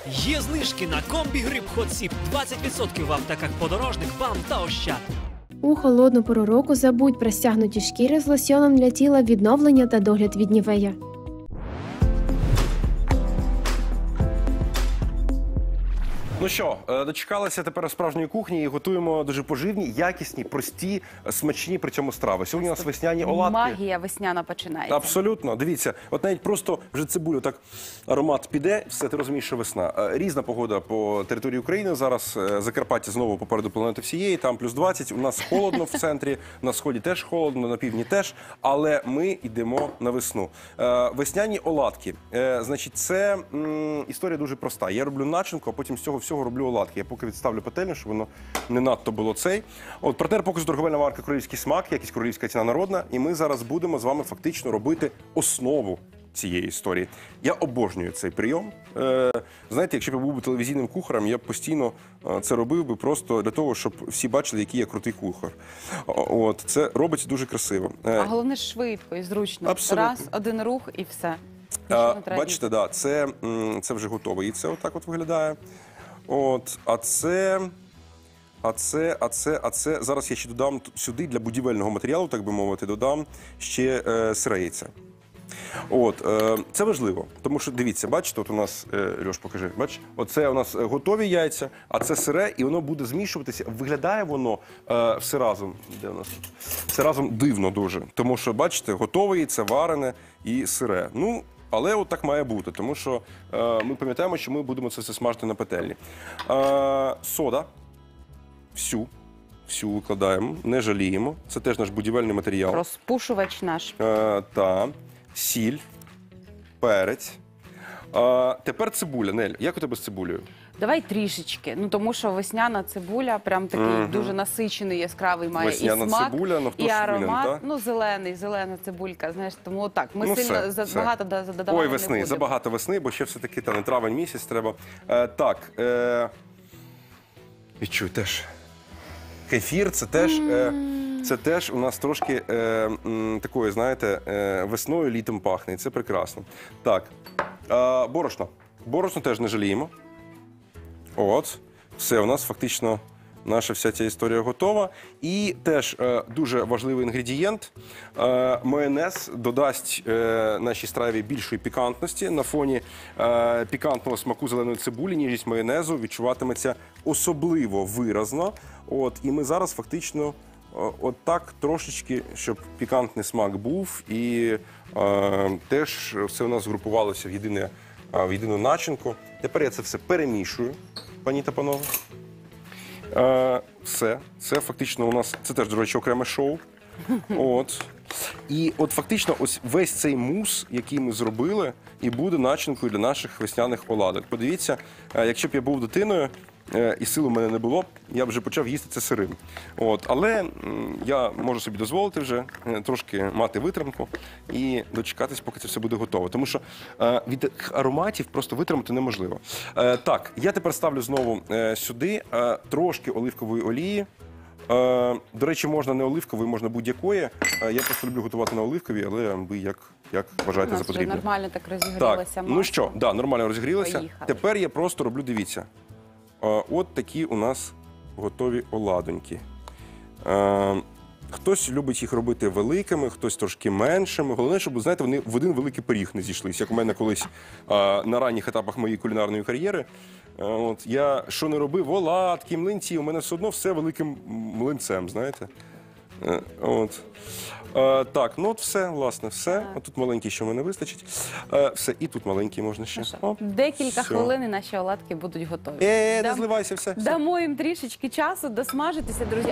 Є знижки на комбі-гриб Hot 20% в аптеках «Подорожник», «БАМ» та «Ощад». У холодну пору року забудь про стягнуті шкіри з лосьйоном для тіла, відновлення та догляд від Нівея. Ну що, дочекалися тепер справжньої кухні і готуємо дуже поживні, якісні, прості, смачні при цьому страви. Сьогодні у нас весняні оладки. Магія весняна починається. Абсолютно. Дивіться, от навіть просто вже цибулю, так аромат піде, все, ти розумієш, що весна. Різна погода по території України зараз. Закарпаття знову попереду планети всієї, там плюс 20. У нас холодно в центрі, на сході теж холодно, на півдні теж. Але ми йдемо на весну. Весняні оладки. Значить, це історія дуже проста. Я роблю начинку, а потім з цього всього роблю оладки. Я поки відставлю пательню, щоб воно не надто було цей. От партнер показу торговельна марка «Королівський смак», якість королівська ціна народна. І ми зараз будемо з вами фактично робити основу цієї історії. Я обожнюю цей прийом. Знаєте, якщо б я був телевізійним кухарем, я б постійно це робив би просто для того, щоб всі бачили, який я крутий кухар. От, це робиться дуже красиво. А головне швидко і зручно. Абсолютно. Раз, один рух і все. Бачите, да, це вже готово. І це отак от виглядає. От, а це, зараз я ще додам сюди для будівельного матеріалу, так би мовити, додам ще сире яйце. От, це важливо, тому що, дивіться, бачите, от у нас, Льош, покажи, бачиш, оце у нас готові яйця, а це сире, і воно буде змішуватися. Виглядає воно все разом, де у нас? Все разом дивно дуже, тому що, бачите, готове яйце, варене і сире. Ну, але от так має бути, тому що ми пам'ятаємо, що ми будемо це все смажити на пательні. Сода. Всю викладаємо, не жаліємо. Це теж наш будівельний матеріал. Розпушувач наш. Так. Сіль, перець. Тепер цибуля. Нель, як у тебе з цибулею? Давай трішечки, ну тому що весняна цибуля прям такий дуже насичений, яскравий має Весняна і смак, цибуля, ну, хто і ж винен, аромат. та? Ну зелена цибулька, знаєш, тому отак. Ми Ну, сильно все. багато додавати Ой, не весни, будемо. забагато весни, бо ще все-таки не травень місяць треба. Так, відчуй теж. Кефір, це теж у нас трошки такою, знаєте, весною, літом пахне, і це прекрасно. Так, борошно. Борошно теж не жаліємо. От, все, у нас фактично наша вся ця історія готова. І теж дуже важливий інгредієнт. Майонез додасть нашій страві більшої пікантності. На фоні пікантного смаку зеленої цибулі ніжність майонезу відчуватиметься особливо виразно. От, і ми зараз фактично от так трошечки, щоб пікантний смак був. І теж все у нас згрупувалося в єдину начинку. Тепер я це все перемішую, пані та панове. Все. Це фактично у нас, це теж, до речі, окреме шоу. От. І от фактично ось весь цей мус, який ми зробили, і буде начинкою для наших весняних оладок. Подивіться, якщо б я був дитиною, і сил у мене не було, я б вже почав їсти це сирим. От. Але я можу собі дозволити вже трошки мати витримку і дочекатись, поки це все буде готово. Тому що від ароматів просто витримати неможливо. Так, я тепер ставлю знову сюди трошки оливкової олії. До речі, можна не оливкової, можна будь-якої. Я просто люблю готувати на оливковій, але ви як вважаєте за потрібне. Нормально так розігрілося. Так, ну що, да, нормально розігрілося. Поїхали. Тепер я просто роблю, дивіться. От такі у нас готові оладоньки. Хтось любить їх робити великими, хтось трошки меншими. Головне, щоб, знаєте, вони в один великий пиріг не зійшлися. Як у мене колись на ранніх етапах моєї кулінарної кар'єри. От, я що не робив, оладки, млинці, у мене все одно все великим млинцем, знаєте. От. Так, ну от все, власне, все. От тут маленький ще в мене вистачить. Все, і тут маленький можна ще. Оп, Декілька все. хвилин і наші оладки будуть готові. Не зливайся, все. Дамо їм трішечки часу досмажитися, друзі.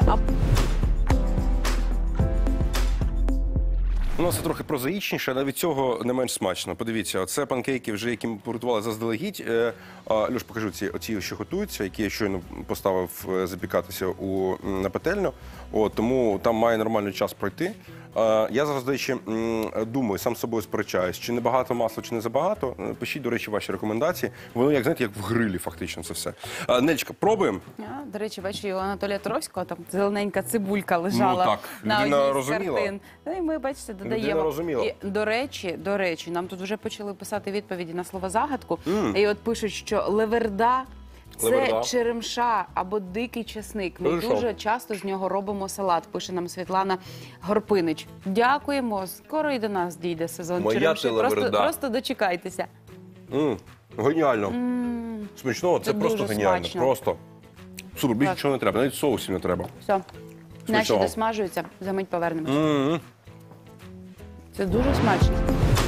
У нас це трохи прозаїчніше, але від цього не менш смачно. Подивіться, оце панкейки, вже які ми приготували заздалегідь. Льош, покажу оці, що готуються, які я щойно поставив запікатися на пательню. Тому там має нормальний час пройти. Я зараз, до речі, думаю, сам з собою сперечаюсь, чи не багато масла, чи не забагато. Пишіть, до речі, ваші рекомендації. Воно, як знаєте, як в грилі фактично це все. Нелечка, пробуємо? До речі, бачу, і у Анатолія Туровського там зелененька цибулька лежала Ну, так, на людина одній з розуміла. картин. Ну, і ми, бачите, додаємо. Людина розуміла. І, до речі, нам тут вже почали писати відповіді на слово-загадку. І от пишуть, що леверда – це Леверда. черемша або дикий чесник. Ми Ну і що? дуже часто з нього робимо салат, пише нам Світлана Горпинич. Дякуємо, скоро і до нас дійде сезон Моя черемші. ти леверда. Просто дочекайтеся. Геніально. Смачно, це Це просто дуже геніально. смачно. Просто. Супер, більше Так. нічого не треба, навіть соусів не треба. Все, наші Смачного. досмажуються, за мить повернемося. Це дуже смачно.